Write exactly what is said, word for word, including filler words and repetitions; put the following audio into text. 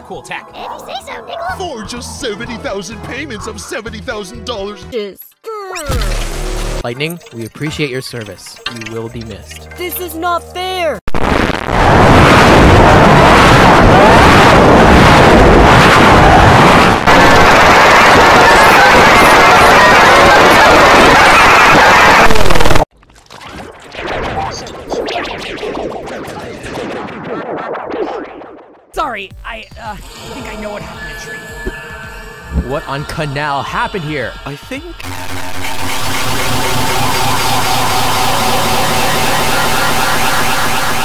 cool tech. If you say so, Nickel. For just seventy thousand payments of seventy thousand dollars. Lightning, we appreciate your service. You will be missed. This is not fair! Sorry, I uh, think I know what happened to Tree. What on canal happened here? I think...